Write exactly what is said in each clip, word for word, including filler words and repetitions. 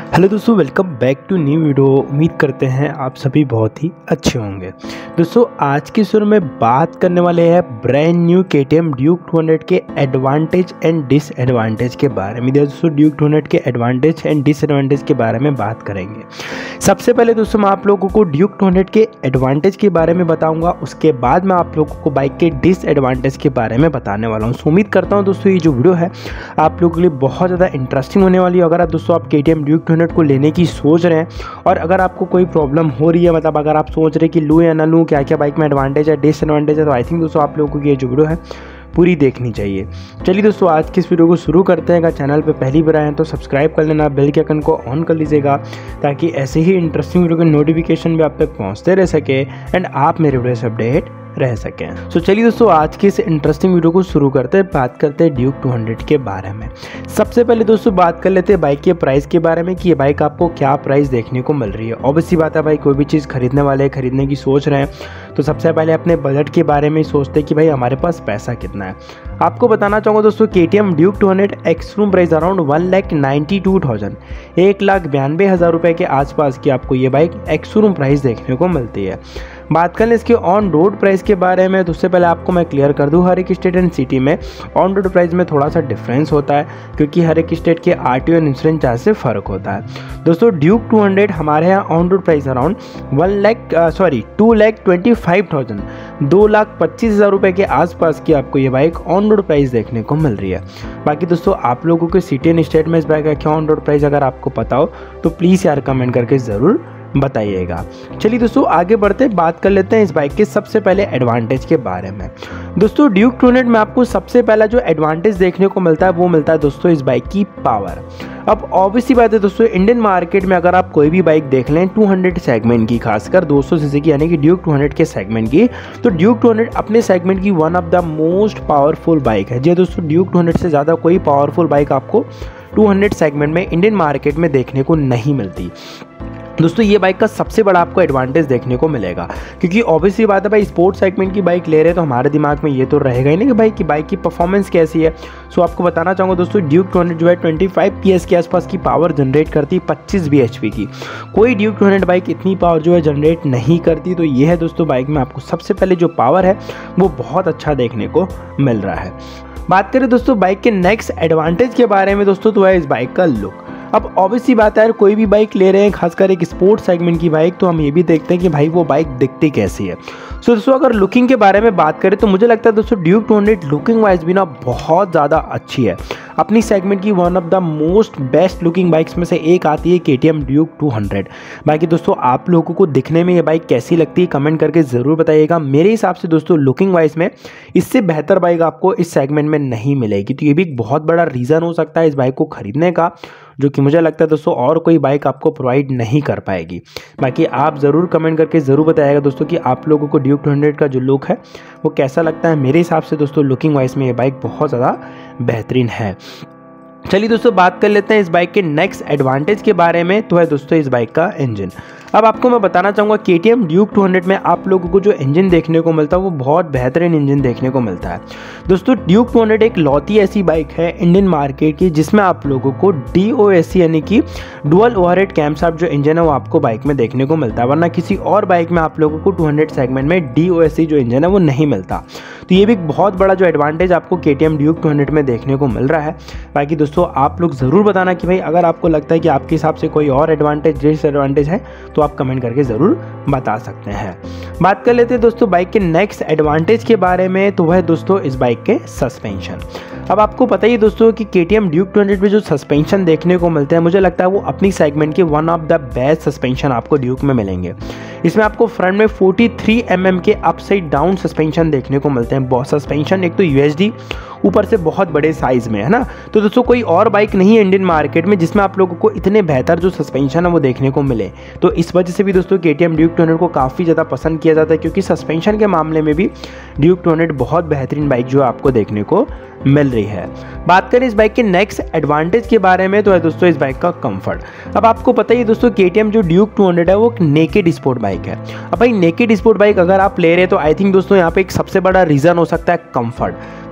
Hello दोस्तों, welcome back to new video. उम्मीद करते हैं आप सभी बहुत ही अच्छे होंगे। दोस्तों आज की शुरू में बात करने वाले हैं brand new K T M Duke two hundred के एडवांटेज एंड डिसएडवांटेज के बारे में। दोस्तों ड्यूक टू हंड्रेड के एडवांटेज एंड डिसएडवांटेज के बारे में बात करेंगे। सबसे पहले दोस्तों मैं आप लोगों को ड्यूक टू हंड्रेड के एडवांटेज के बारे में बताऊँगा, उसके बाद मैं आप लोगों को बाइक के डिसएडवांटेज के बारे में बताने वाला हूँ। उम्मीद करता हूँ दोस्तों ये जो वीडियो है आप लोगों के लिए बहुत ज़्यादा इंटरेस्टिंग होने वाली है। अगर आप दोस्तों आप K T M Duke two hundred को लेने की सोच रहे हैं और अगर आपको कोई प्रॉब्लम हो रही है, मतलब अगर आप सोच रहे हैं कि लूँ या ना लूँ, क्या क्या बाइक में एडवांटेज है डिसएडवांटेज है, तो आई थिंक दोस्तों आप लोगों को ये जो वीडियो है पूरी देखनी चाहिए। चलिए दोस्तों आज की इस वीडियो को शुरू करते हैं। अगर चैनल पे पहली बार आए हैं तो सब्सक्राइब कर लेना, बेल के आइकन को ऑन कर लीजिएगा ताकि ऐसे ही इंटरेस्टिंग वीडियो के नोटिफिकेशन भी आप तक पहुँचते रह सके एंड आप मेरे वीडियो से अपडेट रह सकें। सो so, चलिए दोस्तों आज की इस इंटरेस्टिंग वीडियो को शुरू करते हैं। बात करते हैं ड्यूक टू हंड्रेड के बारे में। सबसे पहले दोस्तों बात कर लेते हैं बाइक के प्राइस के बारे में कि ये बाइक आपको क्या प्राइस देखने को मिल रही है। ऑब्वियसली बात है भाई, कोई भी चीज़ खरीदने वाले खरीदने की सोच रहे हैं तो सबसे पहले अपने बजट के बारे में सोचते हैं कि भाई हमारे पास पैसा कितना है। आपको बताना चाहूँगा दोस्तों K T M Duke two hundred ex showroom price around one lakh ninety two thousand एक लाख बयानवे हज़ार रुपये के आसपास की आपको ये बाइक एक्स-शोरूम प्राइस देखने को मिलती है। बात करें इसके ऑन रोड प्राइस के बारे में तो उससे पहले आपको मैं क्लियर कर दूं, हर एक स्टेट एंड सिटी में ऑन रोड प्राइस में थोड़ा सा डिफरेंस होता है क्योंकि हर एक स्टेट के R T O and insurance charge से फ़र्क होता है। दोस्तों ड्यूक टू हंड्रेड हमारे यहाँ on road price around one lakh sorry two lakh twenty five thousand दो लाख पच्चीस हज़ार रुपये के आसपास की आपको ये बाइक ऑन रोड प्राइस देखने को मिल रही है। बाकी दोस्तों आप लोगों के सिटी एंड स्टेट में इस बाइक का क्या ऑन रोड प्राइस अगर आपको पता हो तो प्लीज़ यार कमेंट करके ज़रूर बताइएगा। चलिए दोस्तों आगे बढ़ते बात कर लेते हैं इस बाइक के सबसे पहले एडवांटेज के बारे में। दोस्तों ड्यूक टू हंड्रेड में आपको सबसे पहला जो एडवांटेज देखने को मिलता है वो मिलता है दोस्तों इस बाइक की पावर। अब ऑब्वियसली बात है दोस्तों इंडियन मार्केट में अगर आप कोई भी बाइक देख लें टू हंड्रेड सेगमेंट की, खासकर दो सौ सीसी की यानी कि ड्यूक टू हंड्रेड के सेगमेंट की, तो ड्यूक टू हंड्रेड अपने सेगमेंट की one of the most powerful bike है। जी दोस्तों ड्यूक टू हंड्रेड से ज़्यादा कोई पावरफुल बाइक आपको टू हंड्रेड सेगमेंट में इंडियन मार्केट में देखने को नहीं मिलती। दोस्तों ये बाइक का सबसे बड़ा आपको एडवांटेज देखने को मिलेगा क्योंकि ऑब्वियसली बात है भाई स्पोर्ट्स सेगमेंट की बाइक ले रहे हैं तो हमारे दिमाग में ये तो रहेगा ही नहीं कि भाई कि बाइक की परफॉर्मेंस कैसी है। सो आपको बताना चाहूँगा दोस्तों ड्यूक टू हंड्रेड जो है ट्वेंटी फाइव पी एस के आसपास की पावर जनरेट करती है, पच्चीस बी एच पी की। कोई ड्यूक टू हंड्रेड बाइक इतनी पावर जो है जनरेट नहीं करती। तो ये है दोस्तों बाइक में आपको सबसे पहले जो पावर है वो बहुत अच्छा देखने को मिल रहा है। बात करें दोस्तों बाइक के नेक्स्ट एडवांटेज के बारे में दोस्तों तो है इस बाइक का लुक। अब ऑब्वियसली बात है यार कोई भी बाइक ले रहे हैं खासकर एक स्पोर्ट्स सेगमेंट की बाइक तो हम ये भी देखते हैं कि भाई वो बाइक दिखती कैसी है। सो so, दोस्तों अगर लुकिंग के बारे में बात करें तो मुझे लगता है दोस्तों Duke two hundred looking wise भी ना बहुत ज़्यादा अच्छी है। अपनी सेगमेंट की one of the most best looking bikes में से एक आती है K T M Duke two hundred. बाकी दोस्तों आप लोगों को दिखने में ये बाइक कैसी लगती है कमेंट करके ज़रूर बताइएगा। मेरे हिसाब से दोस्तों लुकिंग वाइज में इससे बेहतर बाइक आपको इस सेगमेंट में नहीं मिलेगी। तो ये भी एक बहुत बड़ा रीज़न हो सकता है इस बाइक को खरीदने का, जो कि मुझे लगता है दोस्तों और कोई बाइक आपको प्रोवाइड नहीं कर पाएगी। बाकी आप ज़रूर कमेंट करके ज़रूर बताइएगा दोस्तों कि आप लोगों को ड्यूक टू हंड्रेड का जो लुक है वो कैसा लगता है। मेरे हिसाब से दोस्तों लुकिंग वाइज में ये बाइक बहुत ज़्यादा बेहतरीन है। चलिए दोस्तों बात कर लेते हैं इस बाइक के नेक्स्ट एडवांटेज के बारे में, तो है दोस्तों इस बाइक का इंजन। अब आपको मैं बताना चाहूँगा K T M Duke two hundred में आप लोगों को जो इंजन देखने को मिलता है वो बहुत बेहतरीन इंजन देखने को मिलता है। दोस्तों ड्यूक टू हंड्रेड एक लौती ऐसी बाइक है इंडियन मार्केट की जिसमें आप लोगों को डी ओ एस सी यानी कि डुअल ओवरहेड कैमशाफ्ट जो इंजन है वो आपको बाइक में देखने को मिलता है, वरना किसी और बाइक में आप लोगों को टू हंड्रेड सेगमेंट में डी ओ एस सी जो इंजन है वो नहीं मिलता। तो ये भी एक बहुत बड़ा जो एडवांटेज आपको K T M Duke two hundred में देखने को मिल रहा है। बाकी दोस्तों आप लोग ज़रूर बताना कि भाई अगर आपको लगता है कि आपके हिसाब से कोई और एडवांटेज डिसएडवांटेज है तो आप कमेंट करके ज़रूर बता सकते हैं। बात कर लेते हैं दोस्तों बाइक के नेक्स्ट एडवांटेज के बारे में, तो वह दोस्तों इस बाइक के सस्पेंशन। अब आपको पता ही दोस्तों कि K T M Duke two hundred में जो सस्पेंशन देखने को मिलते हैं मुझे लगता है वो अपनी सेगमेंट के one of the best suspension आपको ड्यूक में मिलेंगे। इसमें आपको फ्रंट में फोर्टी थ्री एम एम के अपसाइड डाउन सस्पेंशन देखने को मिलते हैं। बहुत सस्पेंशन एक तो यू एच डी ऊपर से बहुत बड़े साइज में है ना। तो दोस्तों कोई और बाइक नहीं है इंडियन मार्केट में जिसमें आप लोगों को इतने बेहतर जो सस्पेंशन है वो देखने को मिले। तो इस वजह से भी दोस्तों K T M Duke two hundred को काफ़ी ज़्यादा पसंद किया जाता है क्योंकि सस्पेंशन के मामले में भी ड्यूक टू हंड्रेड बहुत बेहतरीन बाइक जो आपको देखने को मिल रही है। बात करें इस बाइक के नेक्स्ट एडवांटेज के बारे में, तो है दोस्तों इस बाइक का कंफर्ट। अब आपको पता ही है दोस्तों के टी एम जो ड्यूक टू हंड्रेड है वो एक नेकेड स्पोर्ट बाइक है। अब भाई नेकेड स्पोर्ट बाइक अगर आप ले रहे हैं तो आई थिंक दोस्तों यहाँ पे एक सबसे बड़ा रीज़न हो सकता है कंफर्ट।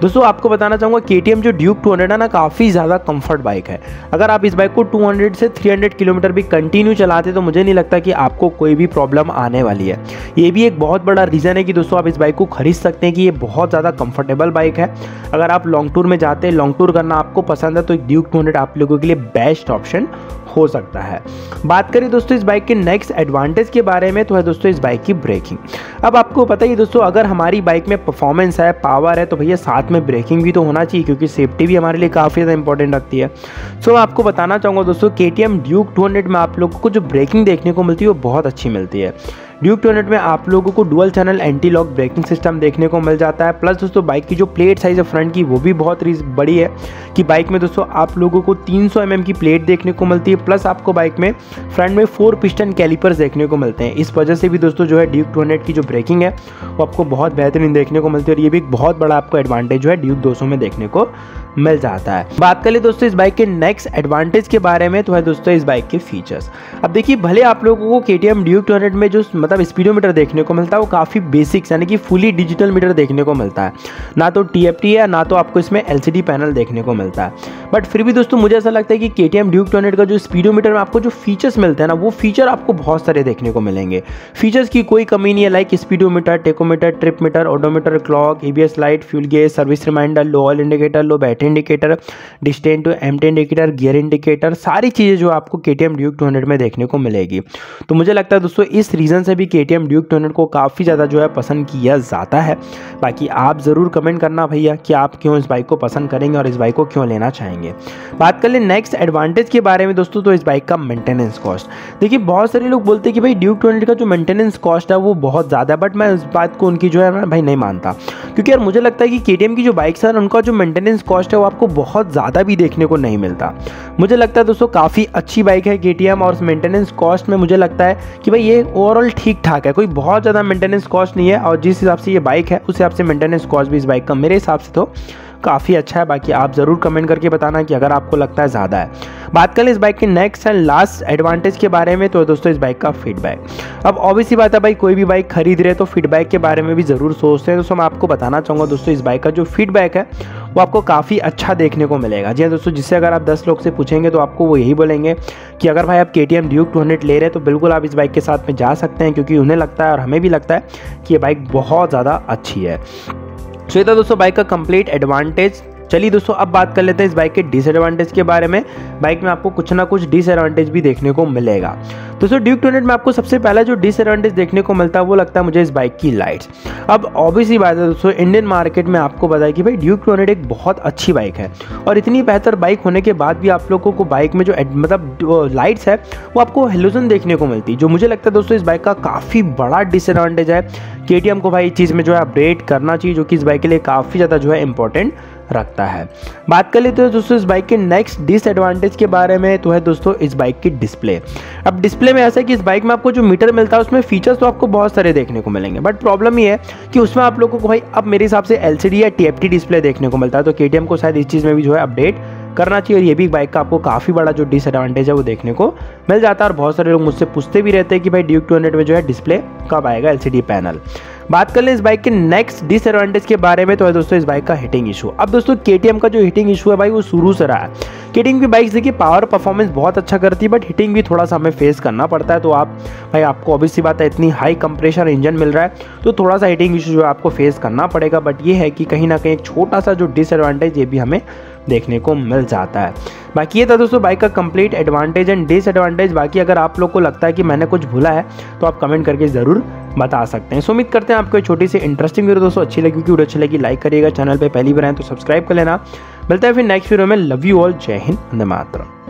दोस्तों आपको बताना चाहूँगा केटीएम जो ड्यूक टू हंड्रेड है ना, काफ़ी ज़्यादा कंफर्ट बाइक है। अगर आप इस बाइक को टू हंड्रेड से थ्री हंड्रेड किलोमीटर भी कंटिन्यू चलाते तो मुझे नहीं लगता कि आपको कोई भी प्रॉब्लम आने वाली है। ये भी एक बहुत बड़ा रीज़न है कि दोस्तों आप इस बाइक को खरीद सकते हैं कि ये बहुत ज़्यादा कंफर्टेबल बाइक है। अगर आप लॉन्ग टूर में जाते हैं, लॉन्ग टूर करना आपको पसंद है, तो एक ड्यूक टू हंड्रेड आप लोगों के लिए बेस्ट ऑप्शन हो सकता है। बात करें दोस्तों इस बाइक के नेक्स्ट एडवांटेज के बारे में, तो है दोस्तों इस बाइक की ब्रेकिंग। अब आपको पता ही दोस्तों, अगर हमारी बाइक में परफॉर्मेंस है, पावर है, तो भैया साथ में ब्रेकिंग भी तो होना चाहिए, क्योंकि सेफ्टी भी हमारे लिए काफ़ी ज़्यादा इंपॉर्टेंट रखती है। सो आपको बताना चाहूँगा दोस्तों, केटीएम ड्यूक टू हंड्रेड में आप लोगों को जो ब्रेकिंग देखने को मिलती है वो बहुत अच्छी मिलती है। ड्यूक टू हंड्रेड में आप लोगों को dual channel anti lock braking system देखने को मिल जाता है। प्लस दोस्तों बाइक की जो प्लेट साइज है फ्रंट की, वो भी बहुत बड़ी है कि बाइक में दोस्तों आप लोगों को तीन सौ एम एम की प्लेट देखने को मिलती है। प्लस आपको बाइक में फ्रंट में फोर पिस्टन कैलिपर्स देखने को मिलते हैं। इस वजह से भी दोस्तों जो है ड्यूक टू हंड्रेड की जो ब्रेकिंग है वो आपको बहुत बेहतरीन देखने को मिलती है, और ये भी एक बहुत बड़ा आपको एडवांटेज जो है ड्यूक दो सौ में देखने को मिल जाता है। बात करें दोस्तों इस बाइक के नेक्स्ट एडवांटेज के बारे में, तो है दोस्तों इस बाइक के फीचर्स। अब देखिए, भले आप लोगों को केटीएम ड्यूक टू हंड्रेड में जो मतलब स्पीडोमीटर देखने को मिलता है वो काफ़ी बेसिक्स यानी कि फुली डिजिटल मीटर देखने को मिलता है, ना तो टीएफटी है ना तो आपको इसमें एलसीडी पैनल देखने को मिलता है। बट फिर भी दोस्तों मुझे ऐसा लगता है कि केटीएम ड्यूक टू हंड्रेड का जो स्पीडोमीटर में आपको जो फीचर्स मिलते हैं ना, वो फीचर आपको बहुत सारे देखने को मिलेंगे। फीचर्स की कोई कमी नहीं है, like speedometer, tachometer, trip meter, odometer, clock, ABS light, fuel gauge, service reminder, low oil indicator, low battery indicator, distance to empty indicator, gear indicator, सारी चीज़ें जो आपको केटीएम ड्यूक टू हंड्रेड में देखने को मिलेगी। तो मुझे लगता है दोस्तों इस रीज़न से भी केटीएम ड्यूक टू हंड्रेड को काफ़ी ज़्यादा जो है पसंद किया जाता है। बाकी आप ज़रूर कमेंट करना भैया कि आप क्यों इस बाइक को पसंद करेंगे और इस बाइक को क्यों लेना चाहेंगे। बात कर ले नेक्स्ट एडवांटेज के बारे में दोस्तों, तो इस बाइक का मेंटेनेंस कॉस्ट। देखिए, बहुत सारे लोग बोलते हैं कि भाई ड्यूक टू हंड्रेड का जो मेंटेनेंस कॉस्ट है वो बहुत ज़्यादा है, बट मैं इस बात को उनकी जो है मैं भाई नहीं मानता, क्योंकि यार मुझे लगता है कि केटीएम की जो बाइक्स है उनका जो मेंटेनेंस कॉस्ट है वो आपको बहुत ज़्यादा भी देखने को नहीं मिलता। मुझे लगता है दोस्तों काफ़ी अच्छी बाइक है केटीएम, और मेंटेनेंस कॉस्ट में मुझे लगता है कि भाई ये ओवरऑल ठीक ठाक है, कोई बहुत ज़्यादा मेंटेनेंस कॉस्ट नहीं है, और जिस हिसाब से ये बाइक है उस हिसाब से मेंटेनेंस कॉस्ट भी इस बाइक का मेरे हिसाब से तो काफ़ी अच्छा है। बाकी आप ज़रूर कमेंट करके बताना कि अगर आपको लगता है ज़्यादा है। बात करें इस बाइक के नेक्स्ट एंड लास्ट एडवांटेज के बारे में, तो दोस्तों इस बाइक का फीडबैक। अब ऑब्वियसली बात है भाई, कोई भी बाइक खरीद रहे तो फीडबैक के बारे में भी ज़रूर सोचते हैं। दोस्तों मैं आपको बताना चाहूँगा दोस्तों, इस बाइक का जो फीडबैक है वो आपको काफ़ी अच्छा देखने को मिलेगा। जी हाँ दोस्तों, जिससे अगर आप दस लोग से पूछेंगे तो आपको वो यही बोलेंगे कि अगर भाई आप केटीएम ड्यूक टू हंड्रेड ले रहे हैं तो बिल्कुल आप इस बाइक के साथ में जा सकते हैं, क्योंकि उन्हें लगता है और हमें भी लगता है कि ये बाइक बहुत ज़्यादा अच्छी है। सो ये था दोस्तों बाइक का कंप्लीट एडवांटेज। चलिए दोस्तों अब बात कर लेते हैं इस बाइक के डिसएडवांटेज के बारे में। बाइक में आपको कुछ ना कुछ डिसएडवांटेज भी देखने को मिलेगा। दोस्तों ड्यूक टू हंड्रेड में आपको सबसे पहला जो डिसएडवांटेज देखने को मिलता है वो लगता है मुझे इस बाइक की लाइट्स। अब ऑब्वियसली बात है दोस्तों, इंडियन मार्केट में आपको पता है कि भाई ड्यूक टू हंड्रेड एक बहुत अच्छी बाइक है, और इतनी बेहतर बाइक होने के बाद भी आप लोगों को बाइक में जो मतलब लाइट्स है वो आपको हेलोजन देखने को मिलती है, जो मुझे लगता है दोस्तों इस बाइक का काफ़ी बड़ा डिसएडवांटेज है। केटीएम को भाई इस चीज़ में जो है अपडेट करना चाहिए, जो कि इस बाइक के लिए काफ़ी ज़्यादा जो है इंपॉर्टेंट रखता है। बात कर लेते हैं दोस्तों इस बाइक के नेक्स्ट डिसएडवांटेज के बारे में, तो है दोस्तों इस बाइक की डिस्प्ले। अब डिस्प्ले में ऐसा है कि इस बाइक में आपको जो मीटर मिलता है उसमें फीचर्स तो आपको बहुत सारे देखने को मिलेंगे, बट प्रॉब्लम ये है कि उसमें आप लोगों को भाई अब मेरे हिसाब से एलसीडी या टीएफटी डिस्प्ले देखने को मिलता है। तो केटीएम को शायद इस चीज़ में भी जो है अपडेट करना चाहिए, और ये भी बाइक का आपको काफ़ी बड़ा जो डिसएडवांटेज है वो देखने को मिल जाता है। और बहुत सारे लोग मुझसे पूछते भी रहते हैं कि भाई ड्यूक टू हंड्रेड में जो है डिस्प्ले कब आएगा, एलसीडी पैनल। बात कर लें इस बाइक के नेक्स्ट डिसएडवांटेज के बारे में, तो है दोस्तों इस बाइक का हिटिंग इशू। अब दोस्तों केटीएम का जो हिटिंग इशू है भाई वो शुरू से रहा है। केटीएम की बाइक्स देखिए पावर परफॉर्मेंस बहुत अच्छा करती है, बट हिटिंग भी थोड़ा सा हमें फेस करना पड़ता है। तो आप भाई आपको ऑब्वियसली बात है, इतनी हाई कंप्रेशर इंजन मिल रहा है तो थोड़ा सा हिटिंग इशू जो है आपको फेस करना पड़ेगा। बट ये है कि कहीं ना कहीं एक छोटा सा जो डिसएडवांटेज ये भी हमें देखने को मिल जाता है। बाकी ये था दोस्तों बाइक का कंप्लीट एडवांटेज एंड डिसएडवांटेज। बाकी अगर आप लोग को लगता है कि मैंने कुछ भूला है तो आप कमेंट करके ज़रूर बता सकते हैं। सो उम्मीद करते हैं आपको एक छोटी सी इंटरेस्टिंग वीडियो दोस्तों अच्छी लगी। वीडियो अच्छी लगी लाइक करिएगा, चैनल पे पहली बार आए तो सब्सक्राइब कर लेना। मिलता है फिर नेक्स्ट वीडियो में। लव यू ऑल, जय हिंद, वंदे मातरम।